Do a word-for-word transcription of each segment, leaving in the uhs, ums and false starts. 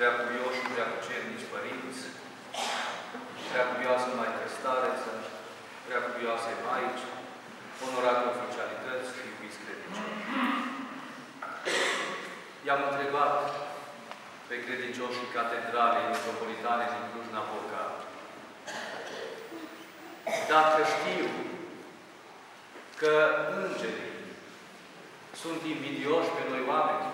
preacuvioși și preacucernici părinți, preacuvioasă Maică Stareță, preacuvioase Maici, onorate oficialități și iubiți credincioși. I-am întrebat pe credincioșii catedralei metropolitane din Cluj-Napoca dacă știu că îngerii sunt invidioși pe noi oameni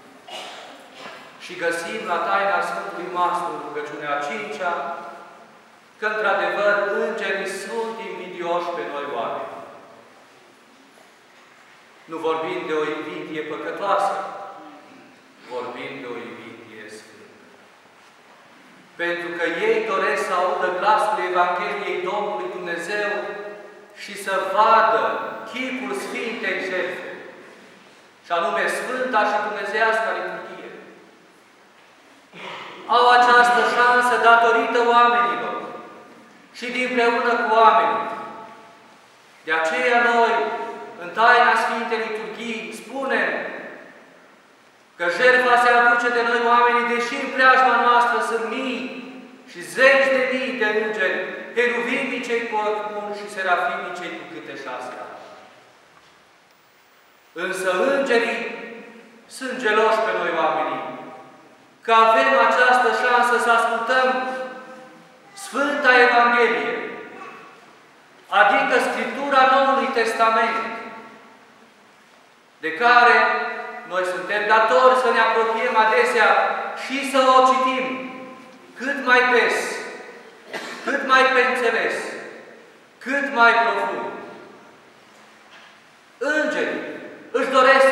și găsim la taina Sfântului Mastru în rugăciunea a cincea că, într-adevăr, îngerii sunt invidioși pe noi oameni. Nu vorbim de o invidie păcătoasă, vorbim de o invidie sfântă. Pentru că ei doresc să audă glasul Evangheliei Domnului Dumnezeu și să vadă chipul Sfintei Jertfe, și anume Sfânta și Dumnezeiasca liturghie. Au această șansă datorită oamenilor și dinpreună cu oamenii. De aceea noi, în taina Sfintei Liturghii, spunem că jertfa se aduce de noi oamenii, deși în preajma noastră sunt mii și zeci de mii de îngeri, heruvimii cei cu oricum și serafimii cei cu câte șase ani. Însă îngerii sunt geloși pe noi oamenii, că avem această șansă să ascultăm Sfânta Evanghelie, adică Scriptura Noului Testament, de care noi suntem datori să ne apropiem adesea și să o citim cât mai des, cât mai pe înțeles, cât mai profund. Îngerii își doresc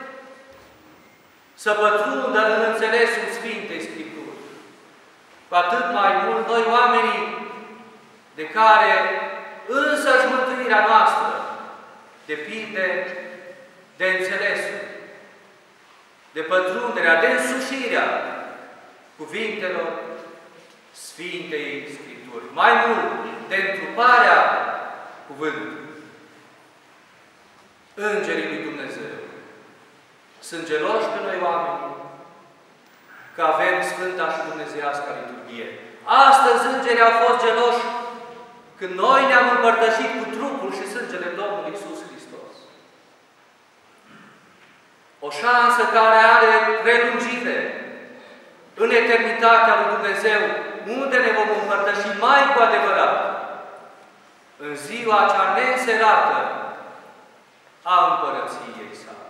să pătrundă în înțelesul Sfintei Scripturi. Cu atât mai mult noi oamenii de care însăși mântuirea noastră depinde de înțelesul, de pătrunderea, de însușirea cuvintelor Sfintei Scripturi. Mai mult, de întruparea cuvântului. Îngerii lui Dumnezeu sunt geloși pe noi oameni că avem Sfânta și Dumnezeiasca liturghie. Astăzi îngerii au fost geloși când noi ne-am împărtășit cu trupul și sângele Domnului Iisus Hristos. O șansă care are prelungire în eternitatea lui Dumnezeu, unde ne vom împărtăși mai cu adevărat în ziua cea neînserată a împărăției sale.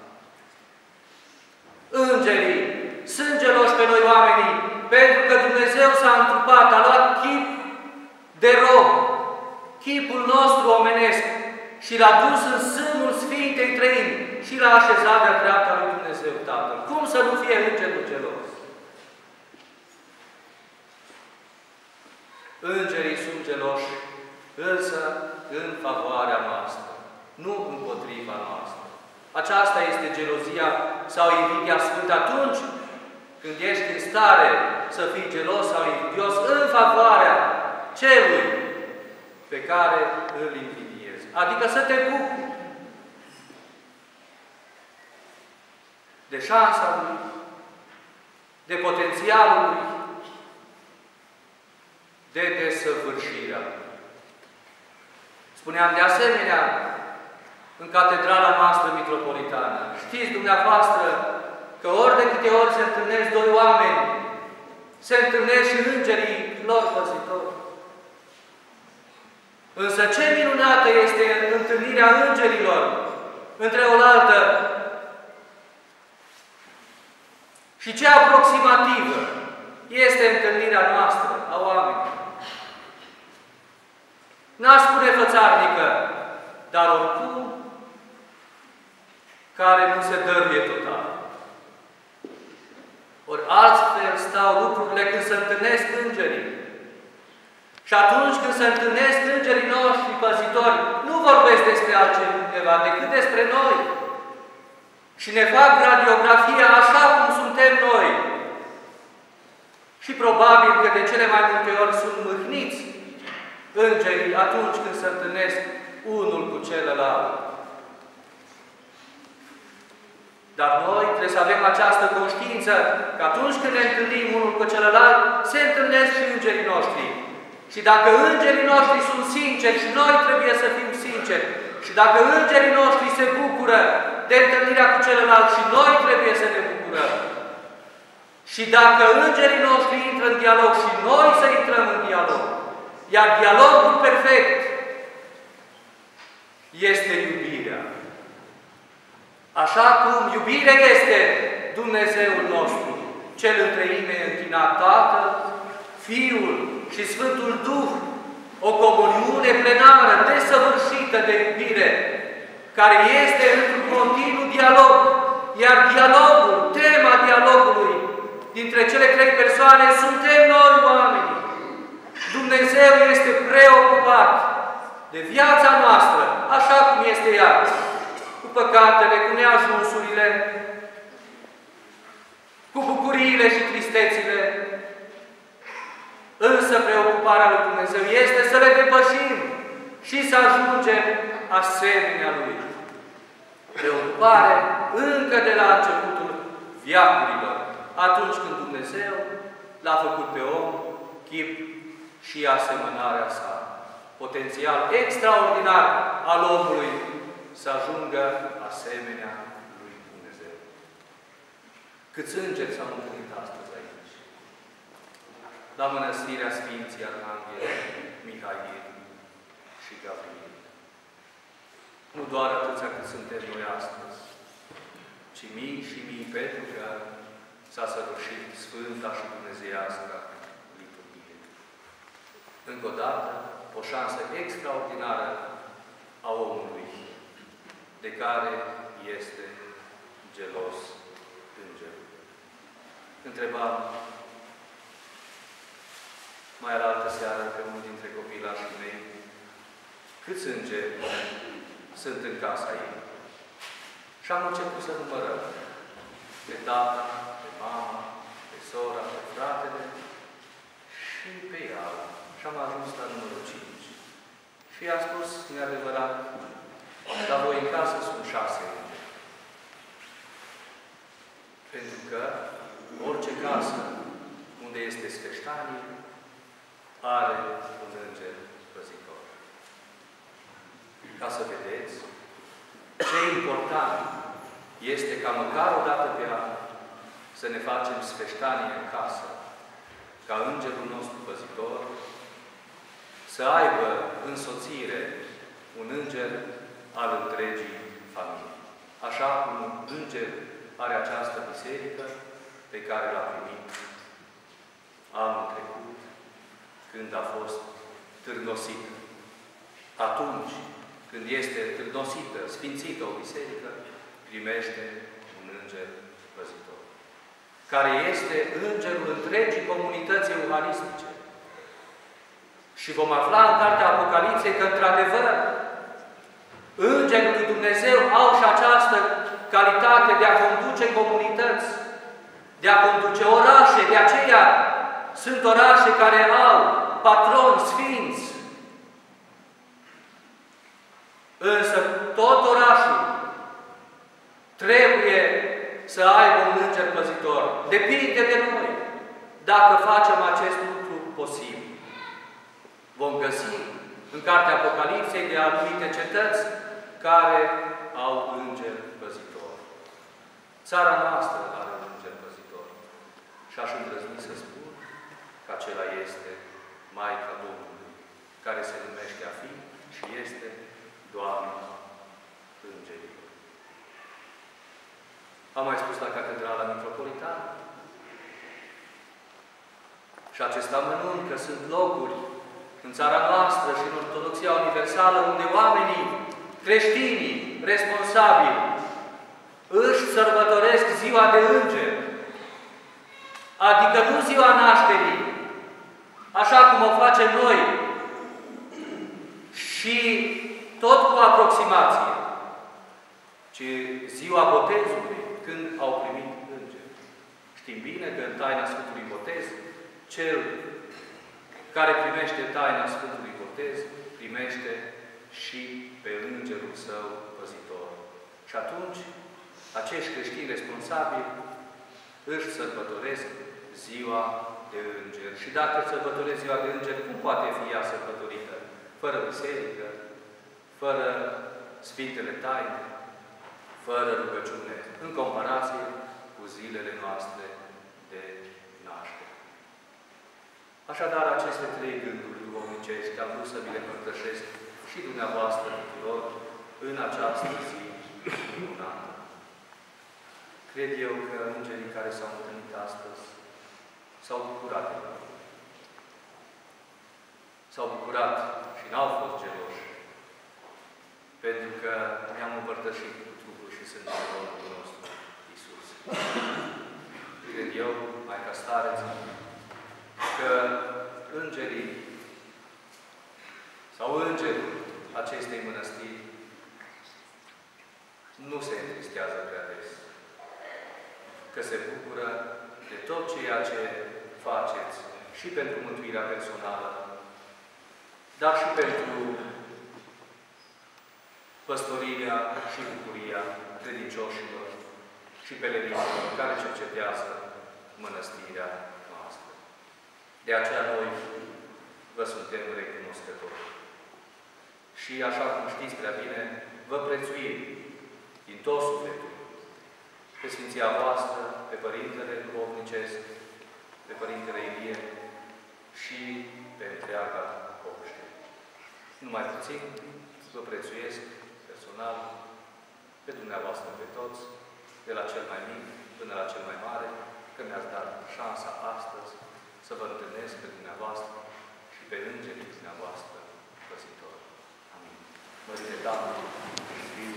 Îngerii sunt geloși pe noi oamenii, pentru că Dumnezeu s-a întrupat, a luat chip de rob, chipul nostru omenesc, și l-a dus în sânul Sfintei Trăimi și l-a așezat de-a dreapta lui Dumnezeu Tatăl. Cum să nu fie îngerul gelos? Îngerii sunt geloși, însă în favoarea noastră, nu împotriva noastră. Aceasta este gelozia sau invidia sfântă atunci când ești în stare să fii gelos sau invidios în favoarea celui pe care îl invidiezi. Adică să te bucuri de șansa lui, de potențialul lui, de desăvârșirea lui. Spuneam de asemenea în catedrala noastră mitropolitană. Știți dumneavoastră că ori de câte ori se întâlnesc doi oameni, se întâlnesc și îngerii lor păzitori. Însă ce minunată este întâlnirea îngerilor între oaltă și ce aproximativă este întâlnirea noastră a oamenilor. N-aș spune fățarnică, dar oricum care nu se dăruie total. Ori altfel stau lucrurile când se întâlnesc îngerii. Și atunci când se întâlnesc îngerii noștri păzitori, nu vorbesc despre altceva decât despre noi. Și ne fac radiografia așa cum suntem noi. Și probabil că de cele mai multe ori sunt mâhniți îngerii atunci când se întâlnesc unul cu celălalt. Dar noi trebuie să avem această conștiință că atunci când ne întâlnim unul cu celălalt, se întâlnesc și îngerii noștri. Și dacă îngerii noștri sunt sinceri și noi trebuie să fim sinceri, și dacă îngerii noștri se bucură de întâlnirea cu celălalt și noi trebuie să ne bucurăm, și dacă îngerii noștri intră în dialog și noi să intrăm în dialog, iar dialogul perfect este iubirea. Așa cum iubirea este Dumnezeul nostru, Cel în treime întinat Tatăl, Fiul și Sfântul Duh, o comuniune plenară desăvârșită de iubire, care este într-un continuu dialog, iar dialogul, tema dialogului dintre cele trei persoane suntem noi oamenii. Dumnezeu este preocupat de viața noastră, așa cum este ea, cu păcatele, cu neajunsurile, cu bucuriile și tristețile. Însă preocuparea lui Dumnezeu este să le depășim și să ajungem asemenea Lui. Preocupare încă de la începutul veacurilor, atunci când Dumnezeu l-a făcut pe om, chip și asemănarea sa. Potențial extraordinar al omului să ajungă asemenea lui Dumnezeu. Câți îngeri s-au întâlnit astăzi aici? La mănăstirea Sfinții Arhanghel, Mihail și Gabriel. Nu doar atâția cât suntem noi astăzi, ci mii și mii, pentru că s-a săvârșit Sfânta și Dumnezeiască liturghie. Încă o dată, o șansă extraordinară a omului, de care este gelos îngerul. Întrebam mai alaltă seară pe unul dintre copilașii mei, câți îngeri sunt în casa ei? Și am început să numărăm pe tata, pe mama, pe sora, pe fratele și pe ea. Și am ajuns la numărul cinci. Și i-a spus, e adevărat, la voi în casă sunt șase îngeri. Pentru că orice casă unde este sfeștanie are un înger păzitor. Ca să vedeți, ce important este ca măcar o dată pe an să ne facem sfeștanie în casă, ca îngerul nostru păzitor să aibă însoțire un înger al întregii familii. Așa cum un înger are această biserică pe care l-a primit anul trecut, când a fost târnosită. Atunci, când este târnosită, sfințită o biserică, primește un înger păzitor, care este îngerul întregii comunități euharistice. Și vom afla în Cartea Apocalipsei că, într-adevăr, îngerii lui Dumnezeu au și această calitate de a conduce comunități, de a conduce orașe. De aceea sunt orașe care au patroni sfinți. Însă tot orașul trebuie să aibă un înger păzitor. Depinde de noi dacă facem acest lucru posibil. Vom găsi în Cartea Apocalipsei de anumite cetăți care au înger păzitor. Țara noastră are un înger păzitor. Și aș îndrăzni să spun că acela este Maica Domnului, care se numește a fi și este Doamna Îngerilor. Am mai spus la Catedrala Metropolitană. Și acest amănunt că sunt locuri în țara noastră și în Ortodoxia Universală unde oamenii, creștinii, responsabili, își sărbătoresc ziua de înger. Adică nu ziua nașterii, așa cum o facem noi, și tot cu aproximație, ci ziua botezului, când au primit îngeri. Știm bine că în taina Sfântului Botez, cel care primește taina Sfântului Botez, primește și pe îngerul său păzitor. Și atunci, acești creștini responsabili își sărbătoresc ziua de îngeri. Și dacă sărbătoresc ziua de îngeri, cum poate fi ea sărbătorită? Fără biserică, fără Sfintele Taine, fără rugăciune, în comparație cu zilele noastre de naștere. Așadar, aceste trei gânduri duhovnicești am vrut să vi le împărtășesc și dumneavoastră tuturor în această zi minunată. Cred eu că îngerii care s-au întâlnit astăzi s-au bucurat de noi. S-au bucurat și n-au fost geloși, pentru că ne-am împărtășit cu trupul și sângele Domnului nostru, Iisus. Cred eu, mai ca stareț, că îngerii sau îngerul acestei mănăstiri nu se întristează prea des, că se bucură de tot ceea ce faceți și pentru mântuirea personală, dar și pentru păstorirea și bucuria credincioșilor și pelerinilor care cercetează mănăstirea noastră. De aceea noi vă suntem recunoscători. Și așa cum știți prea bine, vă prețuim din tot sufletul pe Sfinția voastră, pe Părintele Duhovnicesc, pe Părintele Ilie și pe întreaga obște. Numai puțin vă prețuiesc personal pe dumneavoastră, pe toți, de la cel mai mic până la cel mai mare, că mi-ați dat șansa astăzi să vă întâlnesc pe dumneavoastră și pe îngerii dumneavoastră păzitori. Amin. Mărire Domnului,